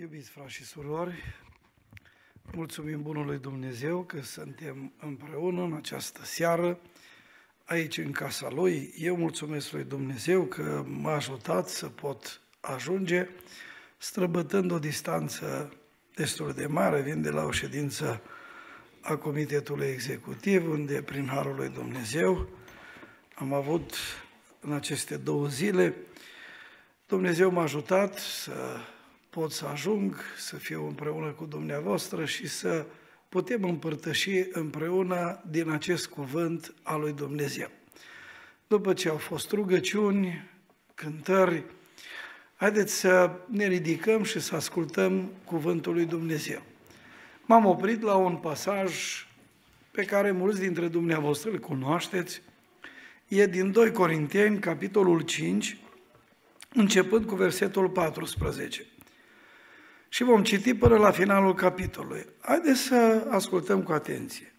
Iubiți frați și surori, mulțumim bunului Dumnezeu că suntem împreună în această seară, aici în casa Lui. Eu mulțumesc lui Dumnezeu că m-a ajutat să pot ajunge, străbătând o distanță destul de mare. Vin de la o ședință a Comitetului Executiv, unde prin harul lui Dumnezeu am avut în aceste 2 zile. Dumnezeu m-a ajutat să pot să ajung, să fiu împreună cu dumneavoastră și să putem împărtăși împreună din acest cuvânt al lui Dumnezeu. După ce au fost rugăciuni, cântări, haideți să ne ridicăm și să ascultăm cuvântul lui Dumnezeu. M-am oprit la un pasaj pe care mulți dintre dumneavoastră îl cunoașteți. E din 2 Corinteni, capitolul 5, începând cu versetul 14. Și vom citi până la finalul capitolului. Haideți să ascultăm cu atenție.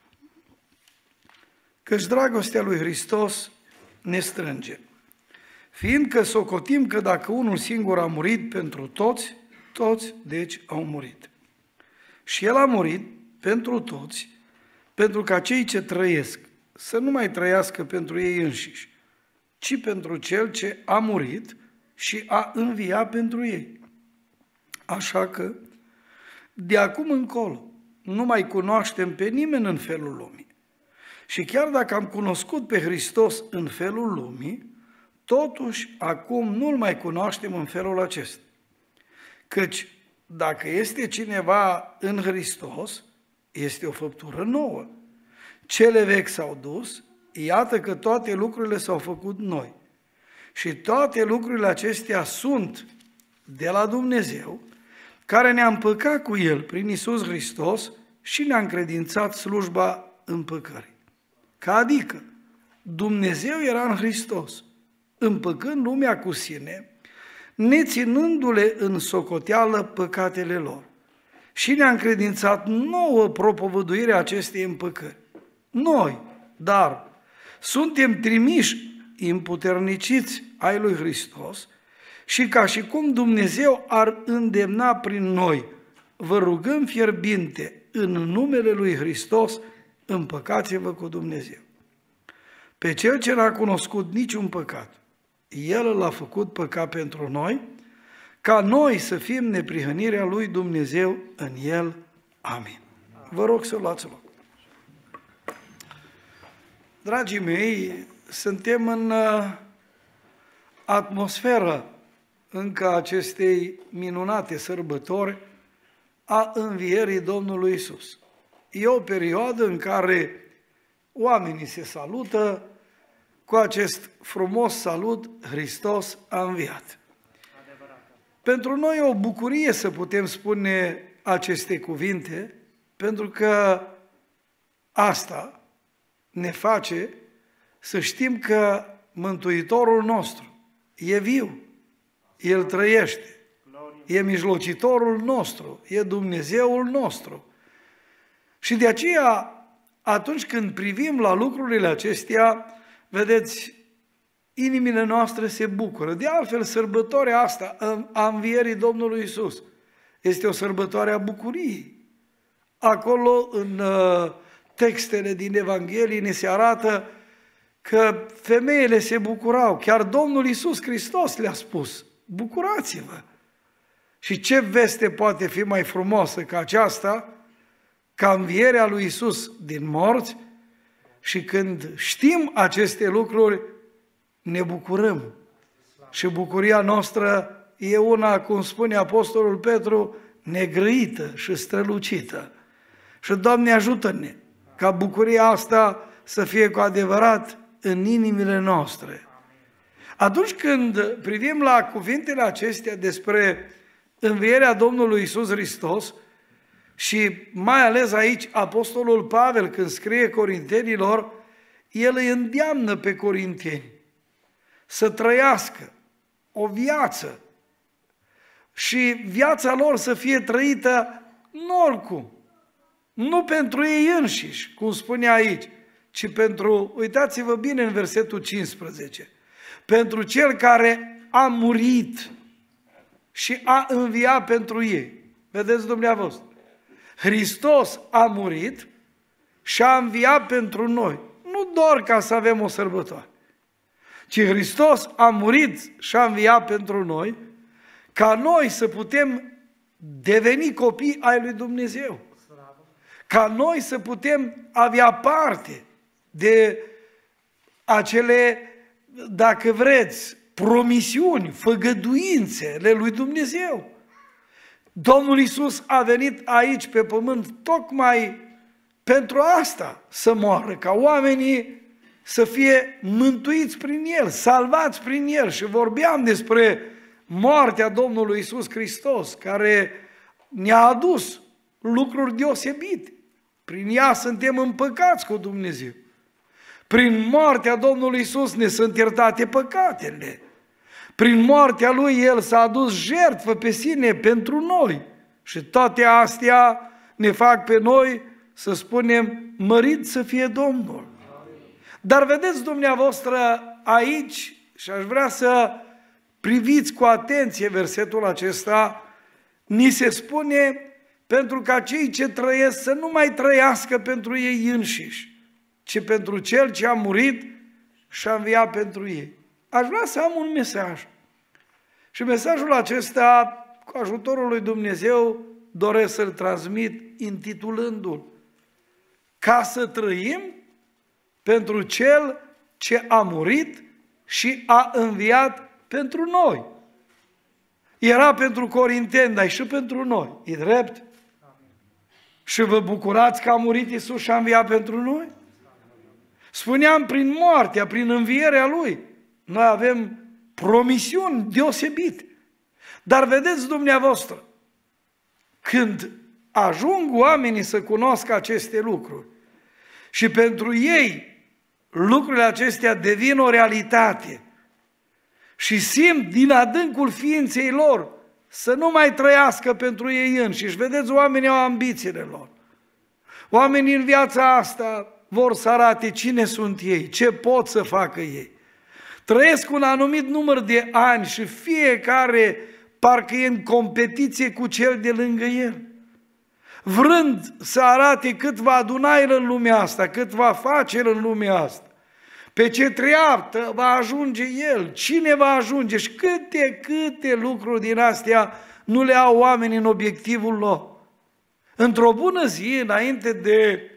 Căci dragostea lui Hristos ne strânge, fiindcă socotim că dacă unul singur a murit pentru toți, toți deci au murit. Și El a murit pentru toți, pentru ca cei ce trăiesc să nu mai trăiască pentru ei înșiși, ci pentru Cel ce a murit și a înviat pentru ei. Așa că, de acum încolo, nu mai cunoaștem pe nimeni în felul lumii. Și chiar dacă am cunoscut pe Hristos în felul lumii, totuși acum nu-L mai cunoaștem în felul acesta. Căci dacă este cineva în Hristos, este o făptură nouă. Cele vechi s-au dus, iată că toate lucrurile s-au făcut noi. Și toate lucrurile acestea sunt de la Dumnezeu, care ne-a împăcat cu El prin Iisus Hristos și ne-a încredințat slujba împăcării. Că adică Dumnezeu era în Hristos, împăcând lumea cu sine, neținându-le în socoteală păcatele lor. Și ne-a încredințat nouă propovăduirea acestei împăcări. Noi, dar, suntem trimiși, împuterniciți ai lui Hristos, și ca și cum Dumnezeu ar îndemna prin noi, vă rugăm fierbinte în numele lui Hristos, împăcați-vă cu Dumnezeu. Pe Cel ce n-a cunoscut niciun păcat, El l-a făcut păcat pentru noi, ca noi să fim neprihănirea lui Dumnezeu în El. Amin. Vă rog să luați loc. Dragii mei, suntem în atmosferă încă acestei minunate sărbători a învierii Domnului Iisus. E o perioadă în care oamenii se salută cu acest frumos salut: Hristos a înviat. Pentru noi e o bucurie să putem spune aceste cuvinte, pentru că asta ne face să știm că Mântuitorul nostru e viu, El trăiește, e mijlocitorul nostru, e Dumnezeul nostru. Și de aceea, atunci când privim la lucrurile acestea, vedeți, inimile noastre se bucură. De altfel, sărbătoarea asta a învierii Domnului Iisus este o sărbătoare a bucuriei. Acolo, în textele din Evanghelie, ne se arată că femeile se bucurau. Chiar Domnul Iisus Hristos le-a spus: bucurați-vă! Și ce veste poate fi mai frumoasă ca aceasta, ca învierea lui Iisus din morți? Și când știm aceste lucruri, ne bucurăm. Și bucuria noastră e una, cum spune Apostolul Petru, negrăită și strălucită. Și Doamne, ajută-ne ca bucuria asta să fie cu adevărat în inimile noastre. Atunci când privim la cuvintele acestea despre învierea Domnului Iisus Hristos, și mai ales aici Apostolul Pavel, când scrie Corintenilor, el îi îndeamnă pe corinteni să trăiască o viață și viața lor să fie trăită nu oricum, nu pentru ei înșiși, cum spune aici, ci pentru, uitați-vă bine în versetul 15, pentru Cel care a murit și a înviat pentru ei. Vedeți dumneavoastră, Hristos a murit și a înviat pentru noi. Nu doar ca să avem o sărbătoare, ci Hristos a murit și a înviat pentru noi, ca noi să putem deveni copii ai lui Dumnezeu. Ca noi să putem avea parte de acele, dacă vreți, promisiuni, făgăduințele lui Dumnezeu. Domnul Iisus a venit aici pe pământ tocmai pentru asta, să moară, ca oamenii să fie mântuiți prin El, salvați prin El. Și vorbeam despre moartea Domnului Iisus Hristos, care ne-a adus lucruri deosebite. Prin ea suntem împăcați cu Dumnezeu. Prin moartea Domnului Iisus ne sunt iertate păcatele. Prin moartea Lui El s-a adus jertfă pe sine pentru noi. Și toate astea ne fac pe noi să spunem, mărit să fie Domnul. Dar vedeți dumneavoastră aici, și aș vrea să priviți cu atenție versetul acesta, ni se spune pentru ca cei ce trăiesc să nu mai trăiască pentru ei înșiși, ci pentru Cel ce a murit și a înviat pentru ei. Aș vrea să am un mesaj. Și mesajul acesta, cu ajutorul lui Dumnezeu, doresc să-l transmit intitulându-l Ca să trăim pentru Cel ce a murit și a înviat pentru noi. Era pentru corinteni, dar și pentru noi. E drept? Și vă bucurați că a murit Iisus și a înviat pentru noi? Spuneam, prin moartea, prin învierea Lui, noi avem promisiuni deosebite. Dar vedeți dumneavoastră, când ajung oamenii să cunoască aceste lucruri și pentru ei lucrurile acestea devin o realitate și simt din adâncul ființei lor să nu mai trăiască pentru ei înșiși. Vedeți, oamenii au ambițiile lor. Oamenii în viața asta vor să arate cine sunt ei, ce pot să facă ei. Trăiesc un anumit număr de ani și fiecare parcă e în competiție cu cel de lângă el, vrând să arate cât va aduna el în lumea asta, cât va face el în lumea asta, pe ce treaptă va ajunge el, cine va ajunge și câte lucruri din astea nu le au oamenii în obiectivul lor. Într-o bună zi, înainte de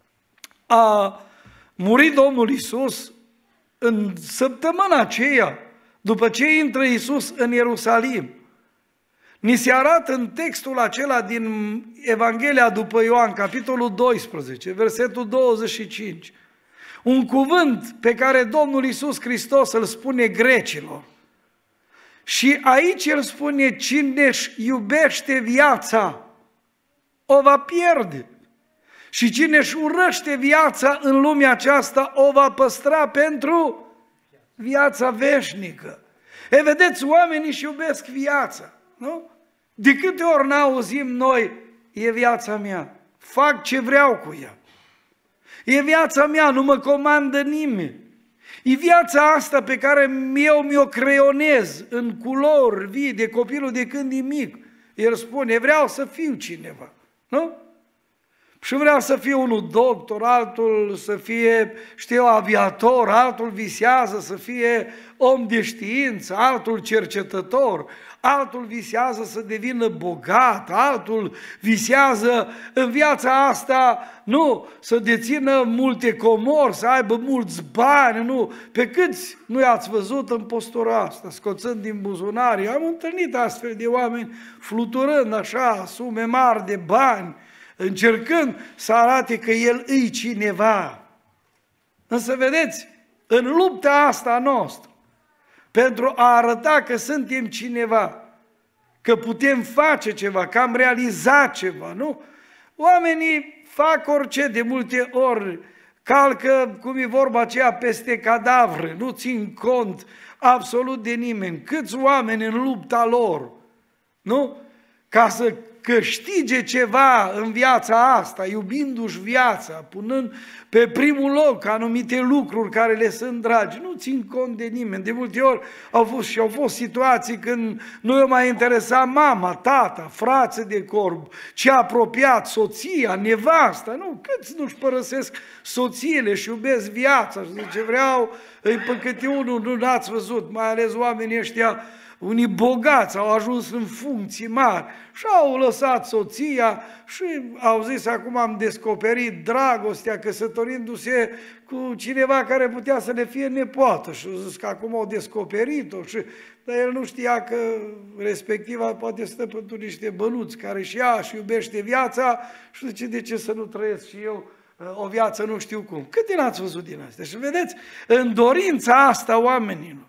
a muri Domnul Iisus, în săptămâna aceea, după ce intră Iisus în Ierusalim, ni se arată în textul acela din Evanghelia după Ioan, capitolul 12, versetul 25, un cuvânt pe care Domnul Iisus Hristos îl spune grecilor. Și aici el spune, cine își iubește viața, o va pierde. Și cine își urăște viața în lumea aceasta, o va păstra pentru viața veșnică. E, vedeți, oamenii își iubesc viața, nu? De câte ori n-auzim noi, e viața mea, fac ce vreau cu ea. E viața mea, nu mă comandă nimeni. E viața asta pe care eu mi-o creionez în culori vii de copilul de când e mic. El spune, vreau să fiu cineva, nu? Și vrea să fie unul doctor, altul să fie, aviator, altul visează să fie om de știință, altul cercetător, altul visează să devină bogat, altul visează în viața asta, nu, să dețină multe comori, să aibă mulți bani, nu. Pe câți nu i-ați văzut în postura asta, scoțând din buzunari? Am întâlnit astfel de oameni fluturând așa sume mari de bani, încercând să arate că el îi cineva. Însă vedeți, în lupta asta a noastră, pentru a arăta că suntem cineva, că putem face ceva, că am realizat ceva, nu? Oamenii fac orice, de multe ori calcă, cum e vorba aceea, peste cadavre, nu țin cont absolut de nimeni. Câți oameni în lupta lor, nu? Ca să câștige ceva în viața asta, iubindu-și viața, punând pe primul loc anumite lucruri care le sunt dragi, nu țin cont de nimeni. De multe ori au fost situații când nu i-a mai interesat mama, tata, frață de corp, ce apropiat, soția, nevasta, nu? Câți nu-și părăsesc soțiile și iubesc viața și zice, vreau, îi păcăte unul, nu l-ați văzut, mai ales oamenii ăștia, unii bogați au ajuns în funcții mari și au lăsat soția și au zis, acum am descoperit dragostea căsătorindu-se cu cineva care putea să le fie nepoată și au zis că acum au descoperit-o, dar el nu știa că respectiva poate stă pentru niște bănuți care și ea și iubește viața și zice, de ce să nu trăiesc și eu o viață nu știu cum. Câte n-ați văzut din astea? Și vedeți, în dorința asta oamenilor,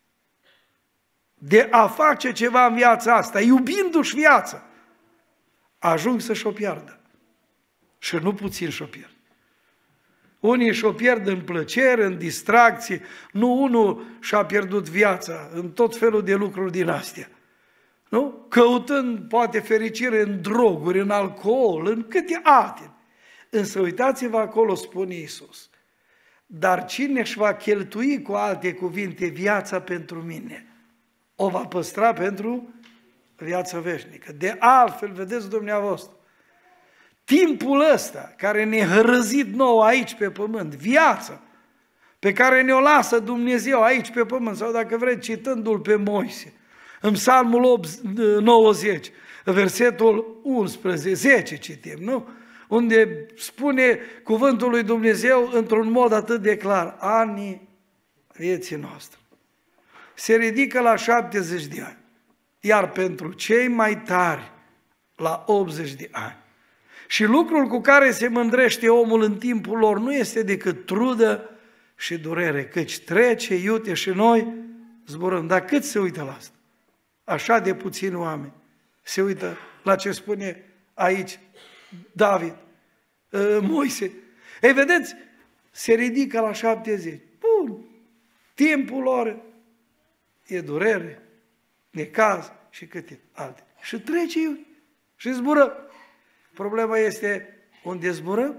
de a face ceva în viața asta, iubindu-și viața, ajung să și-o piardă. Și nu puțin și-o pierd. Unii și-o pierd în plăcere, în distracție, nu unul și-a pierdut viața în tot felul de lucruri din astea. Nu? Căutând poate fericire în droguri, în alcool, în câte alte. Însă uitați-vă acolo, spune Iisus, dar cine își va cheltui, cu alte cuvinte, viața pentru mine, o va păstra pentru viața veșnică. De altfel, vedeți dumneavoastră, timpul ăsta care ne-a hărăzit nouă aici pe pământ, viața pe care ne-o lasă Dumnezeu aici pe pământ, sau dacă vreți, citându-l pe Moise, în Psalmul 90, versetul 11, 10 citim, nu? Unde spune cuvântul lui Dumnezeu într-un mod atât de clar, anii vieții noastre se ridică la 70 de ani, iar pentru cei mai tari la 80 de ani. Și lucrul cu care se mândrește omul în timpul lor nu este decât trudă și durere, căci trece iute și noi zburăm. Dar cât se uită la asta? Așa de puțini oameni se uită la ce spune aici David, Moise. Ei, vedeți, se ridică la 70. Bun, timpul lor e durere, necaz și câte alte. Și trece iute și zburăm. Problema este unde zburăm.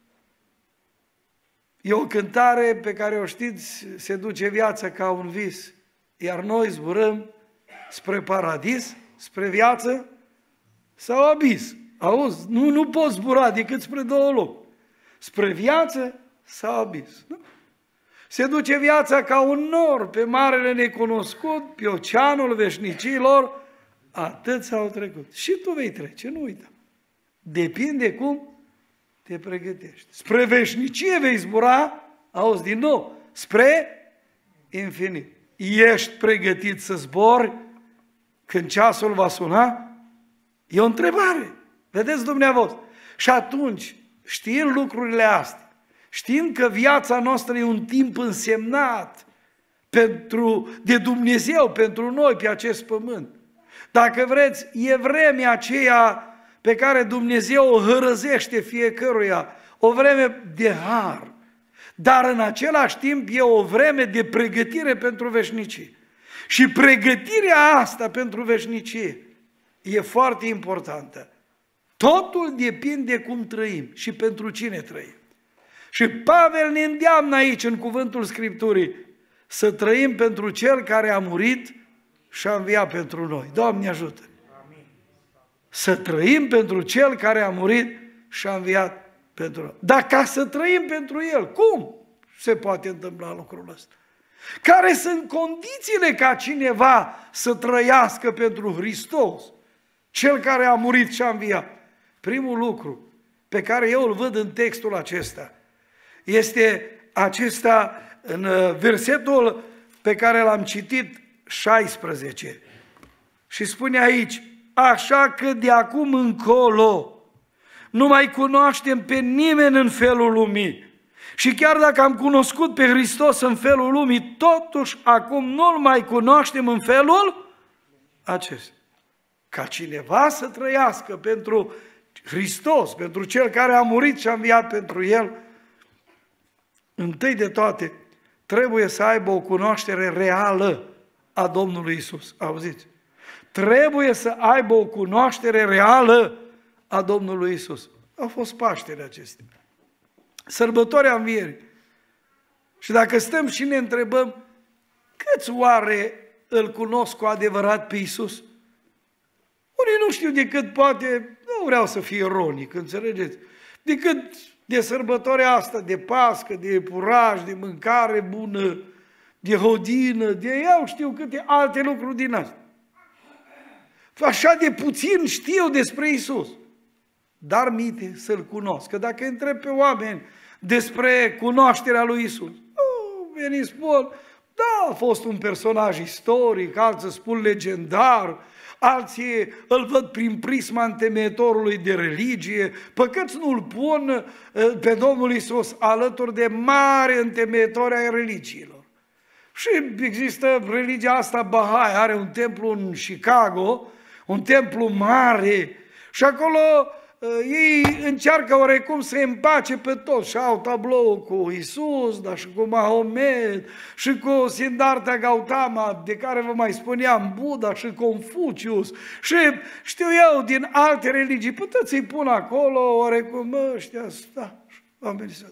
E o cântare pe care o știți, se duce viața ca un vis, iar noi zburăm spre paradis, spre viață sau abis. Auzi, nu poți zbura decât spre două locuri, spre viață sau abis. Nu? Se duce viața ca un nor pe marele necunoscut, pe oceanul veșnicilor, atât s-au trecut. Și tu vei trece, nu uita. Depinde cum te pregătești. Spre veșnicie vei zbura, auzi din nou, spre infinit. Ești pregătit să zbori când ceasul va suna? E o întrebare. Vedeți dumneavoastră? Și atunci, știind lucrurile astea, știind că viața noastră e un timp însemnat de Dumnezeu pentru noi pe acest pământ, dacă vreți, e vremea aceea pe care Dumnezeu o hărăzește fiecăruia, o vreme de har, dar în același timp e o vreme de pregătire pentru veșnicie. Și pregătirea asta pentru veșnicie e foarte importantă. Totul depinde cum trăim și pentru cine trăim. Și Pavel ne îndeamnă aici în cuvântul Scripturii să trăim pentru Cel care a murit și a înviat pentru noi. Doamne ajută! Să trăim pentru Cel care a murit și a înviat pentru noi. Dar ca să trăim pentru El, cum se poate întâmpla lucrul ăsta? Care sunt condițiile ca cineva să trăiască pentru Hristos, Cel care a murit și a înviat? Primul lucru pe care eu îl văd în textul acesta este acesta în versetul pe care l-am citit, 16. Și spune aici, așa că de acum încolo nu mai cunoaștem pe nimeni în felul lumii. Și chiar dacă am cunoscut pe Hristos în felul lumii, totuși acum nu-L mai cunoaștem în felul acesta. Ca cineva să trăiască pentru Hristos, pentru Cel care a murit și a înviat pentru El, întâi de toate trebuie să aibă o cunoaștere reală a Domnului Isus. Auziți? trebuie să aibă o cunoaștere reală a Domnului Isus. Au fost Paștele acestea, sărbătoarea Învierii. Și dacă stăm și ne întrebăm, câți oare îl cunosc cu adevărat pe Isus? Unii nu știu decât, poate, nu vreau să fie ironic, înțelegeți, decât de sărbătoarea asta, de Pască, de puraj, de mâncare bună, de hodină, de eu știu câte alte lucruri din asta. Așa de puțin știu despre Isus. Dar minte să-L cunosc. Că dacă întreb pe oameni despre cunoașterea lui Isus, veni spun, da, a fost un personaj istoric, alții spun legendar, alții îl văd prin prisma întemeitorului de religie, păcăți nu îl pun pe Domnul Isus alături de mari întemeitori ai religiilor. Și există religia asta Bahai, are un templu în Chicago, un templu mare și acolo ei încearcă oarecum să împace pe toți și au tablou cu Isus, dar și cu Mahomet, și cu Siddhartha Gautama, de care vă mai spuneam, Buddha și Confucius, și știu eu din alte religii, puteți să-i pun acolo oarecum ăștia, oamenii să...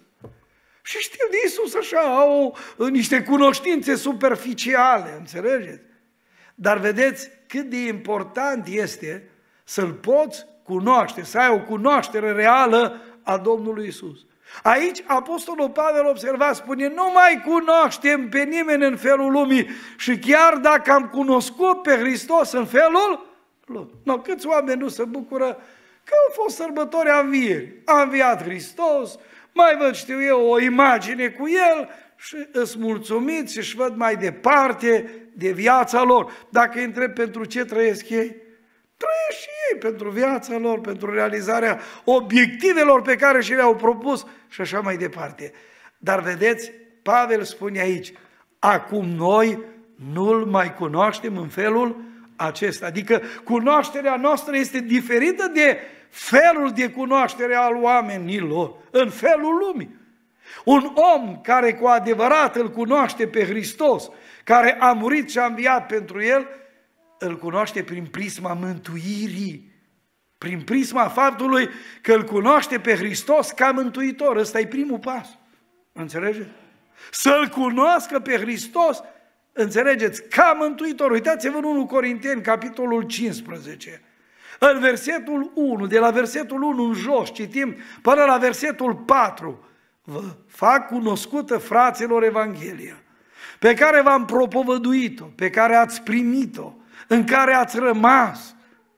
Și știu de Isus așa, au niște cunoștințe superficiale, înțelegeți? Dar vedeți cât de important este să-L poți cunoaște, să ai o cunoaștere reală a Domnului Isus. Aici Apostolul Pavel observa, spune, nu mai cunoaștem pe nimeni în felul lumii și chiar dacă am cunoscut pe Hristos în felul lui. No, câți oameni nu se bucură că au fost sărbători a învierii. A înviat Hristos, mai văd, știu eu, o imagine cu El și îți mulțumiți și își văd mai departe de viața lor. Dacă îi întreb pentru ce trăiesc ei, trăiesc și ei pentru viața lor, pentru realizarea obiectivelor pe care și le-au propus și așa mai departe. Dar vedeți, Pavel spune aici, acum noi nu-L mai cunoaștem în felul acesta. Adică cunoașterea noastră este diferită de felul de cunoaștere al oamenilor, în felul lumii. Un om care cu adevărat îl cunoaște pe Hristos, care a murit și a înviat pentru El, îl cunoaște prin prisma mântuirii, prin prisma faptului că îl cunoaște pe Hristos ca mântuitor. Ăsta e primul pas. Înțelegeți? Să-L cunoască pe Hristos, înțelegeți, ca mântuitor. Uitați-vă în 1 Corinteni, capitolul 15. În versetul 1, de la versetul 1 în jos, citim până la versetul 4. Vă fac cunoscută, fraților, Evanghelia, pe care v-am propovăduit-o, pe care ați primit-o, în care ați rămas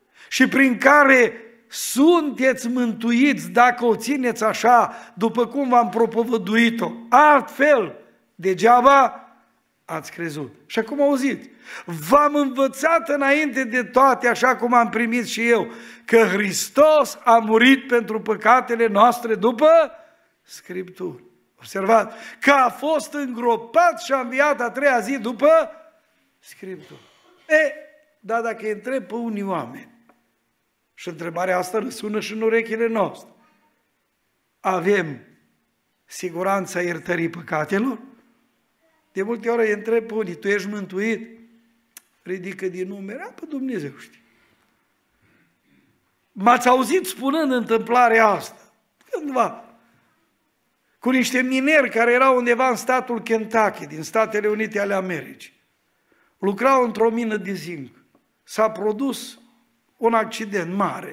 și prin care sunteți mântuiți dacă o țineți așa, după cum v-am propovăduit-o. Altfel, degeaba ați crezut. Și acum auziți, v-am învățat înainte de toate, așa cum am primit și eu, că Hristos a murit pentru păcatele noastre după Scripturi. Observați, că a fost îngropat și a înviat a treia zi după Scripturi. Dar dacă îi întreb pe unii oameni, și întrebarea asta răsună și în urechile noastre, avem siguranța iertării păcatelor? De multe ori îi întreb pe unii, tu ești mântuit? Ridică din numere, pe Dumnezeu știe. M-ați auzit spunând întâmplarea asta, cândva, cu niște mineri care erau undeva în statul Kentucky, din Statele Unite ale Americii. Lucrau într-o mină de zinc. S-a produs un accident mare.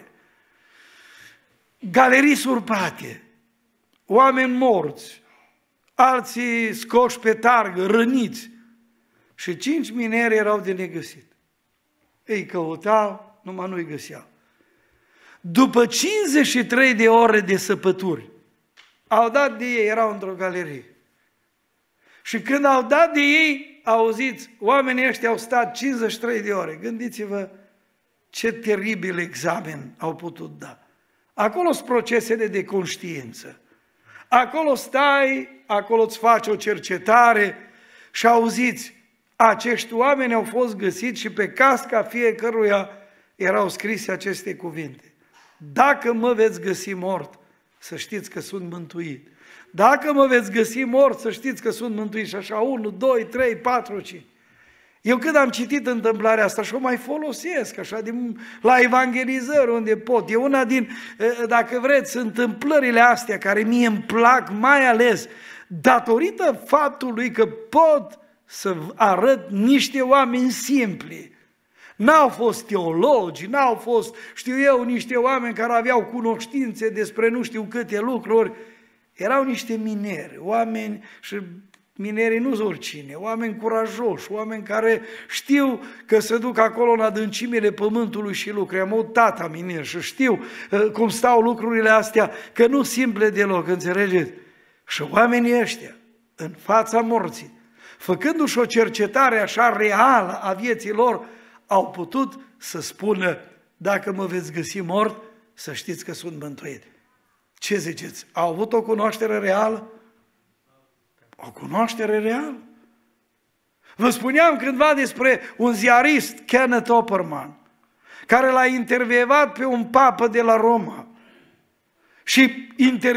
Galerii surpate, oameni morți, alții scoși pe targă, răniți. Și 5 mineri erau de negăsit. Ei căutau, numai nu-i găseau. După 53 de ore de săpături, au dat de ei, erau într-o galerie. Și când au dat de ei, auziți, oamenii ăștia au stat 53 de ore. Gândiți-vă ce teribil examen au putut da. Acolo sunt procesele de conștiință. Acolo stai, acolo îți faci o cercetare și auziți, acești oameni au fost găsiți și pe casca fiecăruia erau scrise aceste cuvinte. Dacă mă veți găsi mort, să știți că sunt mântuit. Dacă mă veți găsi mort, să știți că sunt mântuit. Și așa, 1, 2, 3, 4, 5. Eu când am citit întâmplarea asta și o mai folosesc așa la evangelizări unde pot, e una din, dacă vreți, întâmplările astea care mie îmi plac mai ales datorită faptului că pot să arăt niște oameni simpli. N-au fost teologi, n-au fost, știu eu, niște oameni care aveau cunoștințe despre nu știu câte lucruri, erau niște mineri, oameni și minerii nu-s oricine, oameni curajoși, oameni care știu că se duc acolo în adâncimile pământului și lucră. Am avut tata miner și știu cum stau lucrurile astea, că nu simple deloc, înțelegeți? Și oamenii ăștia, în fața morții, făcându-și o cercetare așa reală a vieții lor, au putut să spună, dacă mă veți găsi mort, să știți că sunt mântuit. Ce ziceți? Au avut o cunoaștere reală? O cunoaștere reală. Vă spuneam cândva despre un ziarist, Kenneth Opperman, care l-a intervievat pe un papă de la Roma. Și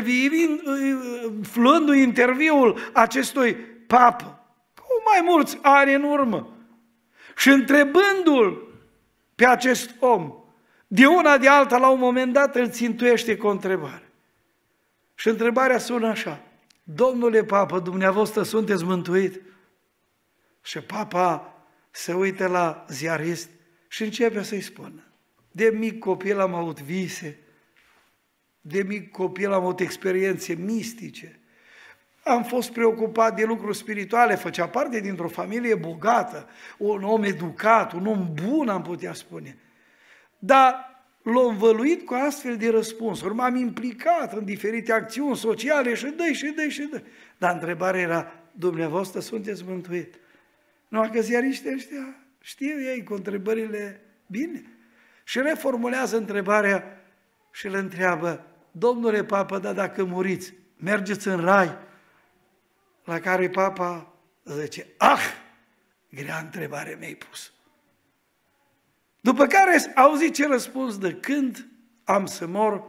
luându-i interviul acestui papă, cu mai mulți ani în urmă, și întrebându-l pe acest om, de una de alta, la un moment dat îl țintuiește cu o întrebare. Și întrebarea sună așa: Domnule papă, dumneavoastră sunteți mântuit? Și papa se uită la ziarist și începe să-i spună: de mic copil am avut vise, de mic copil am avut experiențe mistice, am fost preocupat de lucruri spirituale, făcea parte dintr-o familie bogată, un om educat, un om bun, am putea spune. Dar l-a învăluit cu astfel de răspunsuri, m-am implicat în diferite acțiuni sociale și dă. Dar întrebarea era: dumneavoastră sunteți mântuit? Nu, că ziariștii ăștia știu ei cu întrebările bine. Și reformulează întrebarea și îl întreabă: domnule papă, dar dacă muriți, mergeți în rai? La care papa zice: grea întrebare mi-ai pus. După care auzi ce răspuns dă: când am să mor,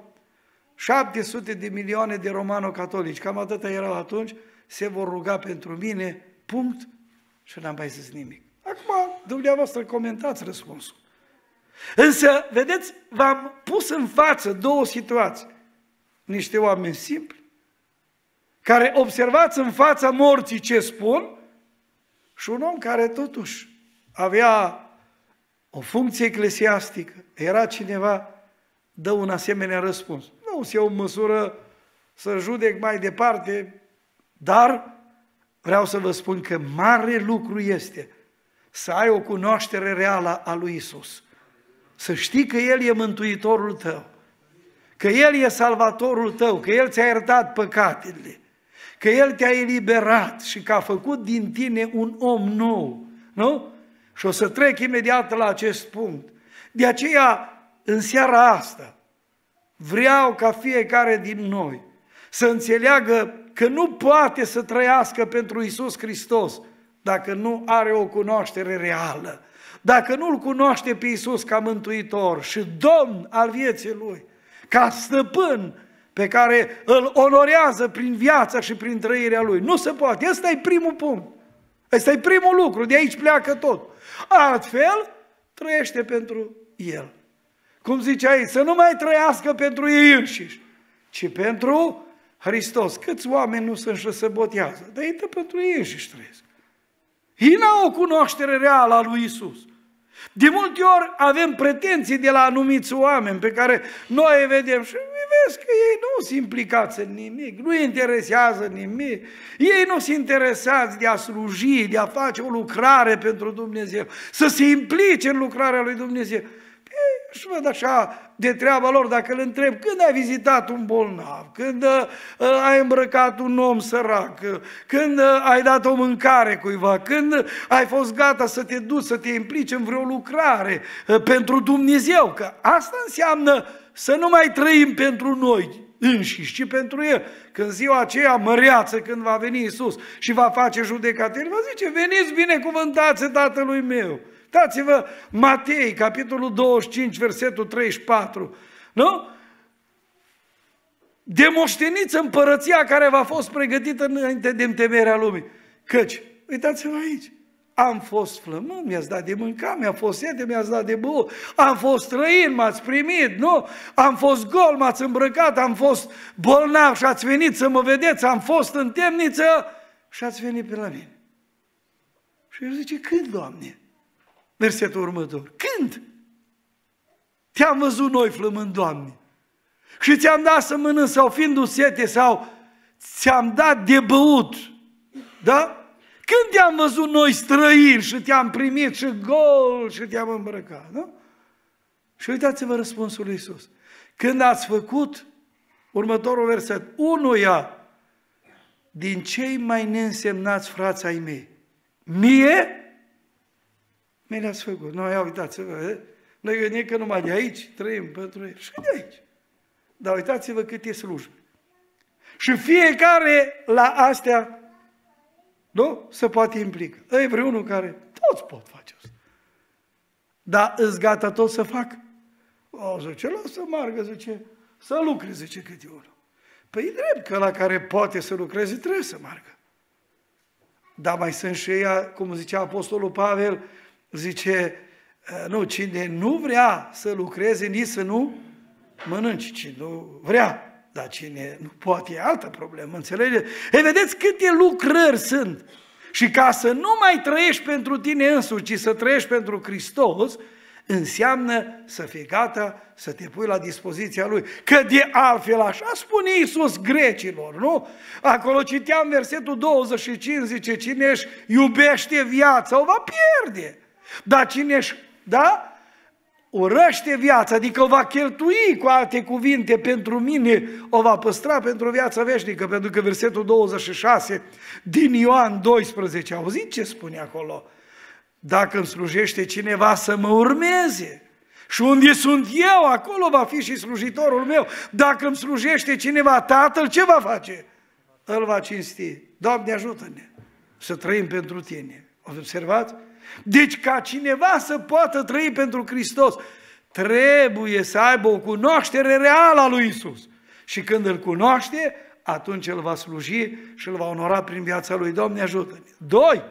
700 de milioane de romano-catolici, cam atâta erau atunci, se vor ruga pentru mine, punct, și n-am mai zis nimic. Acum, dumneavoastră, comentați răspunsul. Însă, vedeți, v-am pus în față două situații. Niște oameni simpli, care observați în fața morții ce spun, și un om care totuși avea o funcție eclesiastică, era cineva, dă un asemenea răspuns. Nu se iau o măsură să judec mai departe, dar vreau să vă spun că mare lucru este să ai o cunoaștere reală a lui Isus. Să știi că El e Mântuitorul tău, că El e Salvatorul tău, că El ți-a iertat păcatele, că El te-a eliberat și că a făcut din tine un om nou, nu? Și o să trec imediat la acest punct. De aceea, în seara asta, vreau ca fiecare din noi să înțeleagă că nu poate să trăiască pentru Iisus Hristos dacă nu are o cunoaștere reală, dacă nu-L cunoaște pe Iisus ca Mântuitor și Domn al vieții Lui, ca stăpân pe care îl onorează prin viața și prin trăirea Lui. Nu se poate. Ăsta e primul punct. Ăsta e primul lucru. De aici pleacă tot. Altfel, trăiește pentru El. Cum zice aici, să nu mai trăiască pentru ei înșiși, ci pentru Hristos. Câți oameni nu sunt și se botează? Dar ei pentru ei înșiși trăiesc. Ei n-au o cunoaștere reală a lui Isus. De multe ori avem pretenții de la anumiți oameni pe care noi îi vedem și vezi că ei nu sunt implicați în nimic, nu îi interesează nimic, ei nu sunt interesați de a sluji, de a face o lucrare pentru Dumnezeu, să se implice în lucrarea lui Dumnezeu. Și văd așa de treaba lor, dacă îl întreb: când ai vizitat un bolnav, când ai îmbrăcat un om sărac, când ai dat o mâncare cuiva, când ai fost gata să te duci, să te implici în vreo lucrare pentru Dumnezeu, că asta înseamnă să nu mai trăim pentru noi înșiși, ci pentru El. Când ziua aceea măreață, când va veni Iisus și va face judecată, El va zice: veniți binecuvântați Tatălui meu. Uitați-vă Matei, capitolul 25, versetul 34, nu? Demoșteniți împărăția care v-a fost pregătită înainte de întemeierea lumii. Căci, uitați-vă aici, Am fost flămând, mi-ați dat de mâncat, mi-a fost sete, mi-ați dat de băut, am fost străin, m-ați primit, nu? Am fost gol, m-ați îmbrăcat, am fost bolnav și ați venit să mă vedeți, am fost în temniță și ați venit pe la mine. Și el zice, când, Doamne? Versetul următor, când? Te-am văzut noi flămând, Doamne, și ți-am dat să mănânci sau fiindu sete sau ți-am dat de băut, da? Când te-am văzut noi străini și te-am primit și gol și te-am îmbrăcat, nu? Și uitați-vă răspunsul lui Iisus. Când ați făcut, următorul verset, unuia din cei mai neînsemnați frați ai mei, mie le-ați făcut. Noi, ia uitați-vă, noi gândim că numai de aici trăim pentru el și de aici. Dar uitați-vă câte slujbe. Și fiecare la astea, nu? Se poate implica. E vreunul care toți pot face asta. Dar îți gata tot să fac? O, zice, lasă margă, zice, să lucreze, zice câte unul. Păi e drept că la care poate să lucreze trebuie să margă. Dar mai sunt și ea, cum zicea Apostolul Pavel, zice, nu, cine nu vrea să lucreze, nici să nu mănânci, cine nu vrea. Dar cine nu poate, e altă problemă, înțelegeți? Ei, vedeți câte lucrări sunt. Și ca să nu mai trăiești pentru tine însuți, ci să trăiești pentru Hristos, înseamnă să fii gata să te pui la dispoziția Lui. Că de altfel așa spune Iisus grecilor, nu? Acolo citeam versetul 25, zice, cine își iubește viața o va pierde. Dar cine își, da? Urăște viața, adică o va cheltui, cu alte cuvinte, pentru mine, o va păstra pentru viața veșnică, pentru că versetul 26 din Ioan 12, auziți ce spune acolo? Dacă îmi slujește cineva să mă urmeze, și unde sunt eu, acolo va fi și slujitorul meu. Dacă îmi slujește cineva, Tatăl, ce va face? Îl va cinsti. Doamne, ajută-ne să trăim pentru Tine. Observați? Deci ca cineva să poată trăi pentru Hristos, trebuie să aibă o cunoaștere reală a lui Iisus. Și când îl cunoaște, atunci îl va sluji și îl va onora prin viața lui. Doamne, ajută-ne! 2.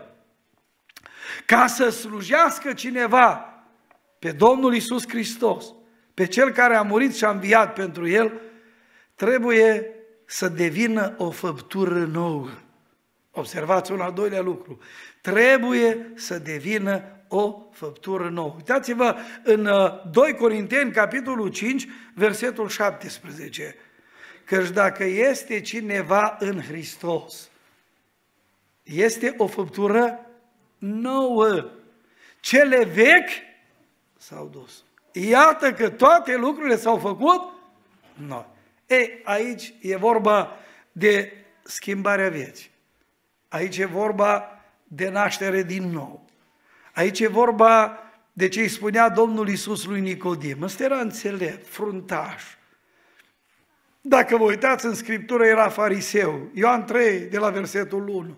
Ca să slujească cineva pe Domnul Iisus Hristos, pe Cel care a murit și a înviat pentru El, trebuie să devină o făptură nouă. Observați un al doilea lucru. Trebuie să devină o făptură nouă. Uitați-vă în 2 Corinteni, capitolul 5, versetul 17. Căci dacă este cineva în Hristos, este o făptură nouă. Cele vechi s-au dus. Iată că toate lucrurile s-au făcut noi. Ei, aici e vorba de schimbarea vieții. Aici e vorba de naștere din nou. Aici e vorba de ce îi spunea Domnul Iisus lui Nicodim. Ăsta era înțelept, fruntaș. Dacă vă uitați în Scriptură, era fariseu. Ioan 3, de la versetul 1.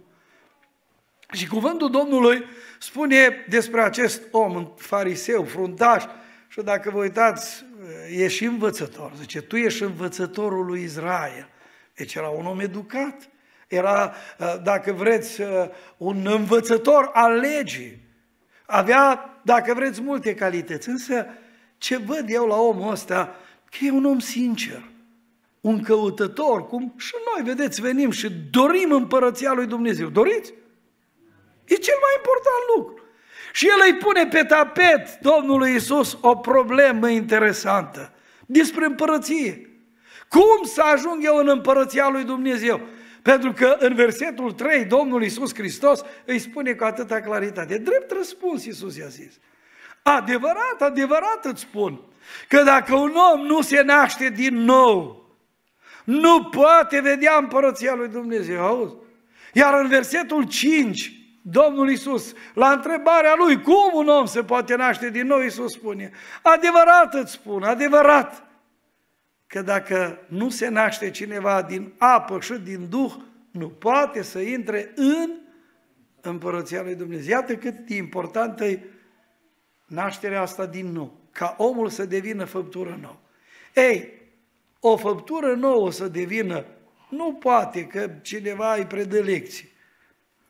Și cuvântul Domnului spune despre acest om, fariseu, fruntaș, și dacă vă uitați, e și învățător. Zice, tu ești învățătorul lui Israel. Deci era un om educat. Era, dacă vreți, un învățător al legii. Avea, dacă vreți, multe calități. Însă, ce văd eu la omul ăsta, că e un om sincer, un căutător, cum și noi, vedeți, venim și dorim împărăția lui Dumnezeu. Doriți? E cel mai important lucru. Și el îi pune pe tapet Domnului Iisus o problemă interesantă despre împărăție. Cum să ajung eu în împărăția lui Dumnezeu? Pentru că în versetul 3 Domnul Iisus Hristos îi spune cu atâta claritate. Drept răspuns Iisus i-a zis. Adevărat, adevărat îți spun, că dacă un om nu se naște din nou, nu poate vedea împărăția lui Dumnezeu. Auzi? Iar în versetul 5, Domnul Iisus, la întrebarea lui, cum un om se poate naște din nou, Iisus spune, adevărat îți spun, adevărat, că dacă nu se naște cineva din apă și din Duh, nu poate să intre în împărăția lui Dumnezeu. Iată cât de importantă e nașterea asta din nou, ca omul să devină făptură nouă. Ei, o făptură nouă să devină, nu poate că cineva îi predă lecții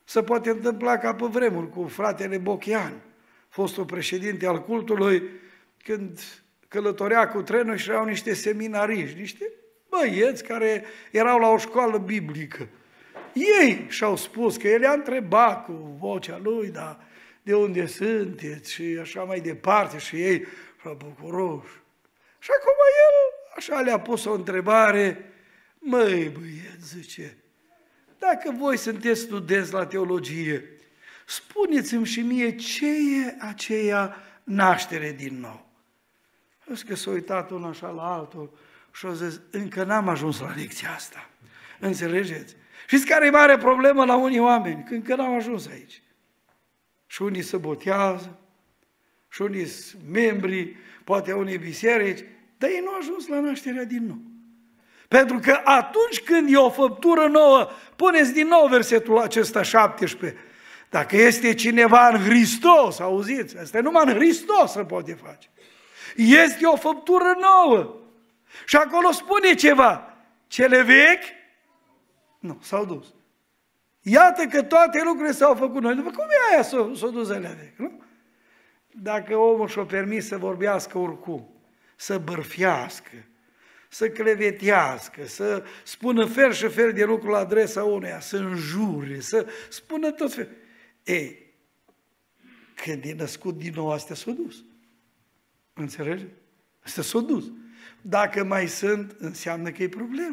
Se poate întâmpla ca pe vremuri cu fratele Bochean, fostul președinte al cultului, când călătorea cu trenul și erau niște seminariști, niște băieți care erau la o școală biblică. Ei și-au spus că el i-a întrebat cu vocea lui, dar de unde sunteți și așa mai departe, și ei și-au bucuroși. Și acum el așa le-a pus o întrebare: măi băieți, zice, dacă voi sunteți studenți la teologie, spuneți-mi și mie ce e aceea naștere din nou. Zic că s-a uitat unul așa la altul și a zis: încă n-am ajuns la lecția asta. Înțelegeți? Știți care e mare problemă la unii oameni? Că încă n-am ajuns aici. Și unii se botează, și unii sunt membri, poate unii biserici, dar ei nu au ajuns la nașterea din nou. Pentru că atunci când e o făptură nouă, puneți din nou versetul acesta 17, dacă este cineva în Hristos, auziți, asta numai în Hristos se poate face. Este o făptură nouă. Și acolo spune ceva: cele vechi, nu, s-au dus. Iată că toate lucrurile s-au făcut noi. După cum e aia s-au dus alea vechi, nu? Dacă omul și-o permis să vorbească oricum, să bârfiască, să clevetească, să spună fel și fel de lucruri la adresa uneia, să înjure, să spună tot fel. Ei, când e născut din nou, astea s-au dus. Înțelege? Astea s-au dus. Dacă mai sunt, înseamnă că e problemă.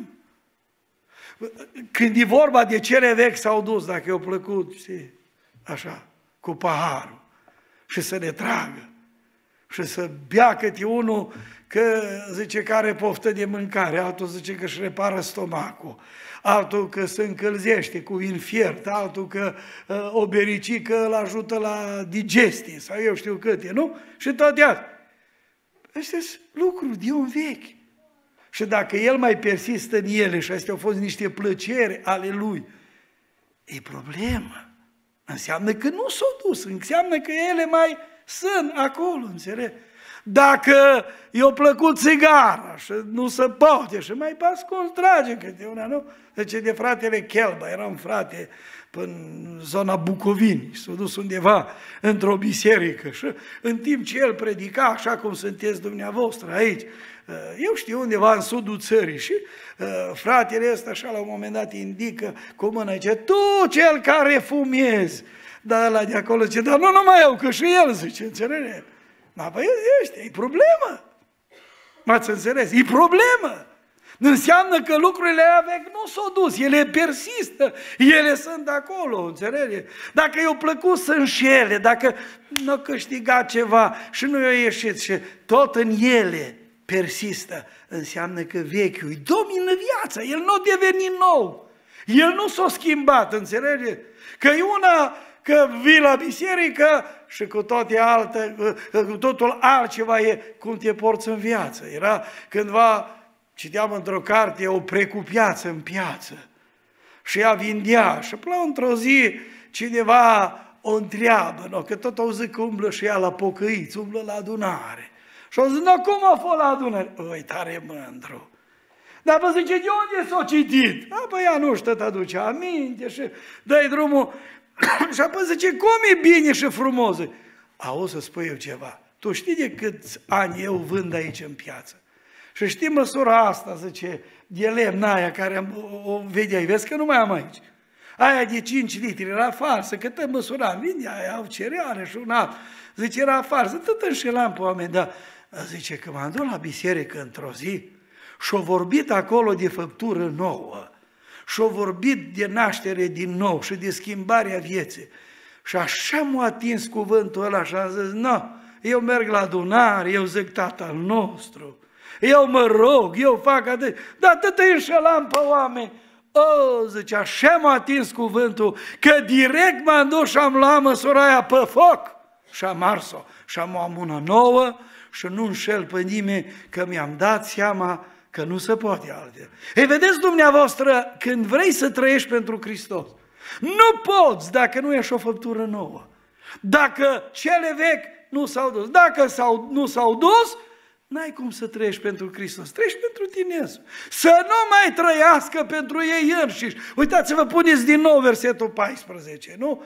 Când e vorba de cele vechi s-au dus, dacă i-au plăcut, știi, așa, cu paharul, și să ne tragă, și să bea câte unul că zice că are poftă de mâncare, altul zice că își repară stomacul, altul că se încălzește cu infiert, altul că o bericică îl ajută la digestie, sau eu știu câte, nu? Și toate astea. Astea sunt lucruri de un vechi. Și dacă el mai persistă în ele și astea au fost niște plăceri ale lui, e problemă. Înseamnă că nu s-au dus, înseamnă că ele mai sunt acolo, înțeleg? Dacă i-a plăcut țigara și nu se poate și mai pas contrage câte una, nu? Deci de fratele Chelba, era un frate în zona Bucovinii, s-a dus undeva într-o biserică și în timp ce el predica, așa cum sunteți dumneavoastră aici, eu știu undeva în sudul țării și fratele ăsta așa la un moment dat indică cu mâna, zice: tu cel care fumezi, dar ăla de acolo zice: dar nu numai eu, că și el, zice, înțelege? Dar băi, ăștia, e problemă. M-ați înțeles? E problemă. Înseamnă că lucrurile alea vechi nu s-au dus, ele persistă, ele sunt acolo, înțelege? Dacă i-au plăcut să înșele, dacă nu a câștigat ceva și nu i-a ieșit și tot în ele persistă, înseamnă că vechiul îi domină viața, el nu a devenit nou, el nu s-a schimbat, înțelege? Că e una că vii la biserică și cu toate alte, cu totul altceva e cum te porți în viață. Era cândva, citeam într-o carte, o precupiață în piață și ea vindea și până într-o zi cineva o întreabă, no, că tot auzi că umblă și ea la pocăiți, umblă la adunare. Și au zis: no, cum a fost la adunare? Oi, tare mândru. Dar vă zice: de unde s-o citit? Apoi ea nu știu, te aduce aminte și dă-i drumul. Și apoi zice: cum e bine și frumos? Auzi să spui eu ceva. Tu știi de câți ani eu vând aici în piață? Și știi măsura asta, zice, de lemn aia care o vedeai, vezi că nu mai am aici. Aia de 5 litri era falsă, că te măsuram, vinde aia, au cereale și un alt. Zice, era falsă, tot înșelam pe oameni, dar zice că m-am dus la biserică într-o zi și-o vorbit acolo de făptură nouă. Și-o vorbit de naștere din nou și de schimbarea vieții. Și așa m-a atins cuvântul ăla și am zis: nu, eu merg la adunare, eu zic Tatăl nostru, eu mă rog, eu fac atât, dar atât înșelam pe oameni. Zice, așa m-a atins cuvântul, că direct m-am dus și am luat măsura aia pe foc și am ars-o. Și am luat una nouă și nu înșel pe nimeni, că mi-am dat seama că nu se poate altfel. Ei, vedeți dumneavoastră, când vrei să trăiești pentru Hristos, nu poți dacă nu ești o făptură nouă. Dacă cele vechi nu s-au dus, dacă nu s-au dus, N-ai cum să trăiești pentru Hristos, trăiești pentru tine. Să nu mai trăiască pentru ei înșiși. Uitați-vă, puneți din nou versetul 14, nu?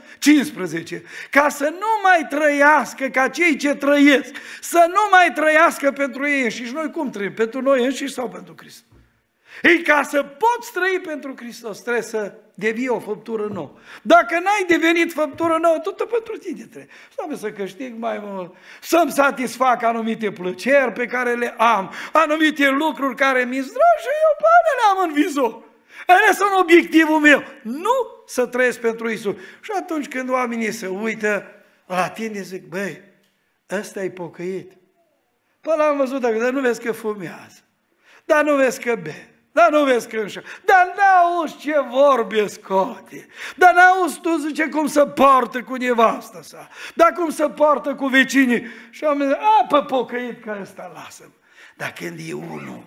15. Ca să nu mai trăiască ca cei ce trăiesc, să nu mai trăiască pentru ei înșiși. Noi cum trăim? Pentru noi înșiși sau pentru Hristos? Ei, ca să poți trăi pentru Hristos, trebuie să devii o făptură nouă. Dacă n-ai devenit făptură nouă, tot pentru tine trebuie. Să câștig mai mult, să-mi satisfac anumite plăceri pe care le am, anumite lucruri care mi-s dragi și eu pe alea le am în vizor. Alea sunt obiectivul meu. Nu să trăiesc pentru Iisus. Și atunci când oamenii se uită la tine, zic, băi, ăsta e pocăit. Păi l-am văzut, dar nu vezi că fumează, dar nu vezi că bea, dar nu vezi că înșa, dar n-auzi ce vorbe scoate, dar n-auzi tu, zice, cum să poartă cu nevastă sa, dar cum să poartă cu vecinii. Și am zis, pe pocăit ca ăsta, lasă-mă. Dar când e unul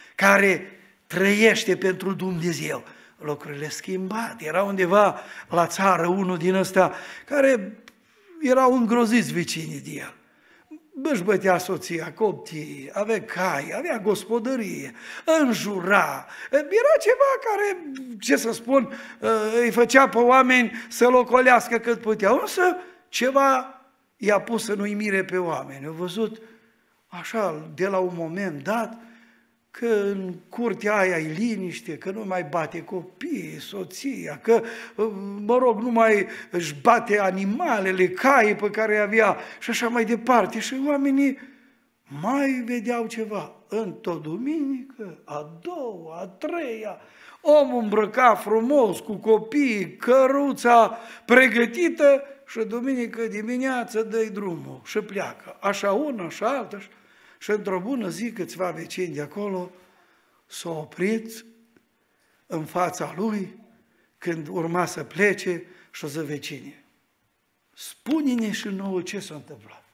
care trăiește pentru Dumnezeu, lucrurile schimbate. Era undeva la țară unul din ăsta care erau îngroziți vecinii de el. Își bătea soția, copiii, avea cai, avea gospodărie, înjura. Era ceva care, ce să spun, îi făcea pe oameni să locolească cât puteau. Însă ceva i-a pus în uimire pe oameni. Au văzut așa, de la un moment dat, că în curtea aia e liniște, că nu mai bate copiii, soția, că, mă rog, nu mai își bate animalele, caii pe care avea și așa mai departe. Și oamenii mai vedeau ceva. Într-o duminică, a doua, a treia, omul îmbrăcat frumos, cu copiii, căruța pregătită și duminică dimineață dă-i drumul și pleacă. Așa una, așa alta. Și într-o bună zi, câțiva vecini de acolo s-au oprit în fața lui când urma să plece și o să vecine. Spune-ne și nouă ce s-a întâmplat.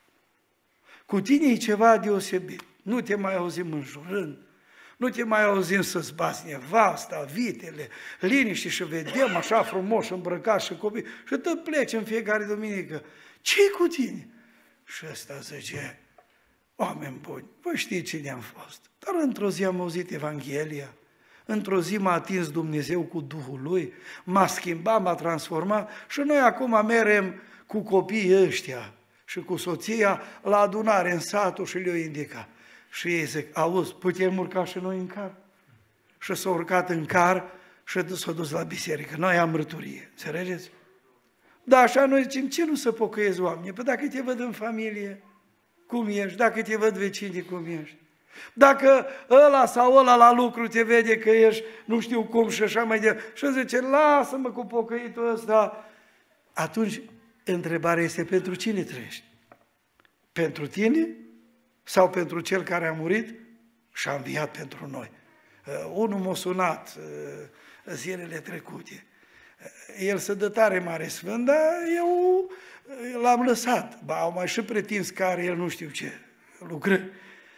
Cu tine e ceva deosebit. Nu te mai auzim înjurând, nu te mai auzim să-ți bați nevasta, vitele, liniște și vedem așa frumos îmbrăcat și copii și te pleci în fiecare duminică. Ce-i cu tine? Și ăsta zice, oameni buni, voi știți cine am fost, dar într-o zi am auzit Evanghelia, într-o zi m-a atins Dumnezeu cu Duhul Lui, m-a schimbat, m-a transformat și noi acum merem cu copiii ăștia și cu soția la adunare în satul și le-o indica. Și ei zic, auzi, putem urca și noi în car? Și s-au urcat în car și s-au dus la biserică. Noi am mărturie, înțelegeți? Da, așa noi zicem, ce nu să pocăiezi oamenii? Păi dacă te văd în familie, cum ești, dacă te văd vecinii, cum ești. Dacă ăla sau ăla la lucru te vede că ești nu știu cum și așa mai departe. Și zice, lasă-mă cu pocăitul ăsta. Atunci, întrebarea este, pentru cine trăiești? Pentru tine sau pentru cel care a murit și a înviat pentru noi? Unul m-a sunat zilele trecute. El se dă tare mare sfânt, dar eu l-am lăsat. Ba, au mai și pretins că are el nu știu ce lucrări.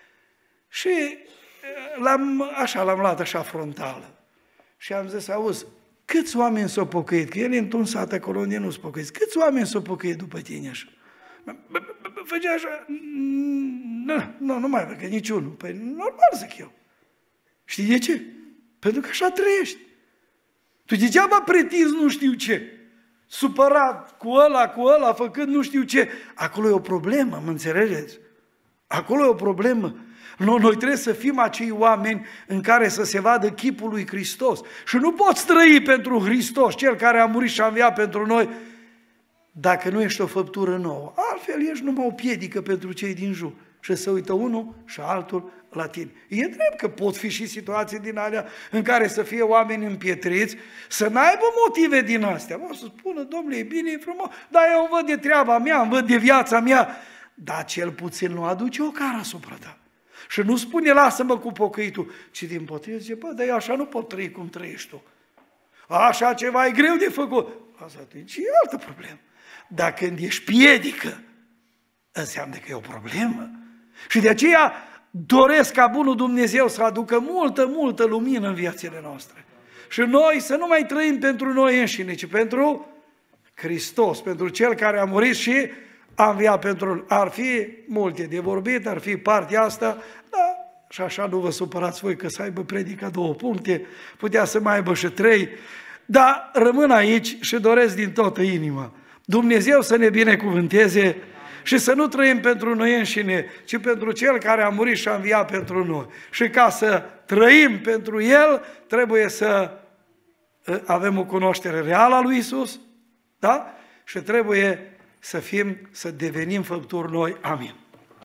Și l-am luat așa frontală. Și am zis, auzi, câți oameni s-au pocăit? Că el e într-un sat acolo unde nu s-au pocăit. Câți oameni s-au pocăit după tine așa? Făcea așa, nu mai văd că niciunul. Păi normal zic eu. Știi de ce? Pentru că așa trăiești. Tu degeaba pretinzi nu știu ce, supărat cu ăla, făcând nu știu ce. Acolo e o problemă, mă înțelegeți? Acolo e o problemă. Noi trebuie să fim acei oameni în care să se vadă chipul lui Hristos. Și nu poți trăi pentru Hristos, Cel care a murit și a înviat pentru noi, dacă nu ești o făptură nouă. Altfel ești numai o piedică pentru cei din jur. Și se uită unul și altul la tine. E drept că pot fi și situații din alea în care să fie oameni împietriți, să n-aibă motive din astea. O să spună, domnule, e bine, e frumos, dar eu văd de treaba mea, îmi văd de viața mea, dar cel puțin nu aduce o cară asupra ta. Și nu spune, lasă-mă cu pocăitul, ci dimpotrivă zice, bă, dar eu așa nu pot trăi cum trăiești tu. Așa ceva e greu de făcut. Asta atunci e altă problemă. Dar când ești piedică, înseamnă că e o problemă. Și de aceea doresc ca bunul Dumnezeu să aducă multă lumină în viețile noastre. Și noi să nu mai trăim pentru noi înșine, ci pentru Hristos, pentru Cel care a murit și a înviat pentru... Ar fi multe de vorbit, ar fi partea asta, dar Și așa nu vă supărați voi că să aibă predica 2 puncte, putea să mai aibă și 3, dar rămân aici și doresc din toată inima Dumnezeu să ne binecuvânteze și să nu trăim pentru noi înșine, ci pentru Cel care a murit și a înviat pentru noi. Și ca să trăim pentru El, trebuie să avem o cunoaștere reală a lui Iisus, da? Și trebuie să devenim făpturi noi. Amin.